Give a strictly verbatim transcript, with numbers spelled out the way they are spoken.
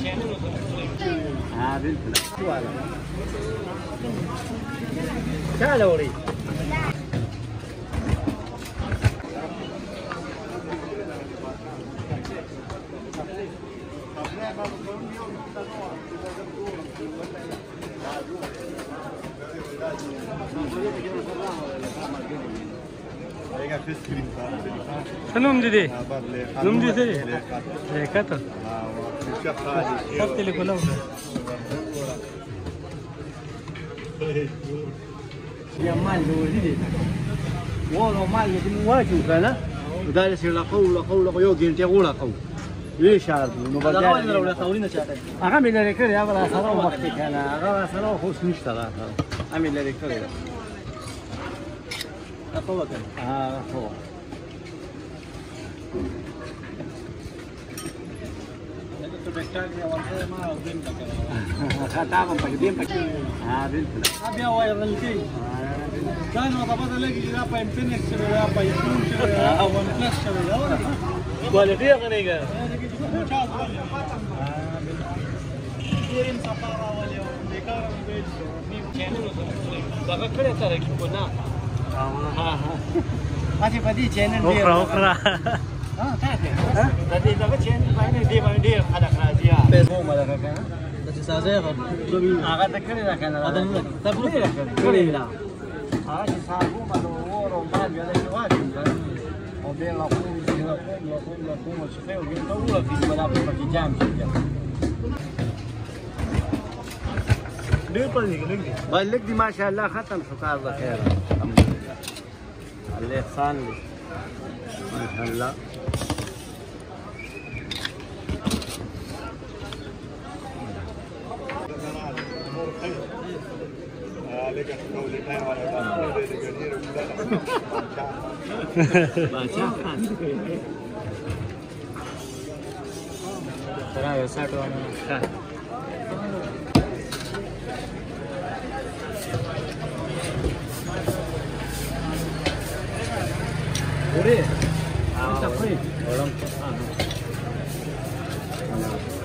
हाँ बिल्कुल क्या लो रही سلام ديدي نوم دي سري ليكاتو سبت لي كلام يا مال ديدي والله مال يدي واجو كان وده يصير لا قول لا قول لا يوجين تقول قول ليش عارف المبادئ هذا ولا قولنا شاطر أعمل اللي كذا ولا صار وقتي كان أغلى صار خوش نشتغل أعمل اللي كذا أقوى كان آه أقوى خاتم بقديم بقديم آه بالفعل أبي أوير الكي كان وضبط لقي لا بيمتنك شوي لا بيكون شوي أو نفس شوي كواليتي غنيجا masih pada channel dia. Okra okra. Ah, tak ada. Tadi dapat channel mana dia mana dia ada kerja. Facebook mana kan? Tadi saya kan. Agak tak kena kan. Ada tak perlu kan. Kena. Ah, saya malu orang tak biasa jual kan. Mobil laku, laku, laku, laku macam tu. Kita tahu lah kita berapa pakai jam saja. Dia paling lagi. Balik di masyaallah khatam syukur Allah khair. Alhamdulillah. Allah ihsan li. Masyaallah. Baca kan. Terang ya satu orang. Boleh. Ah, boleh. Orang. Ah.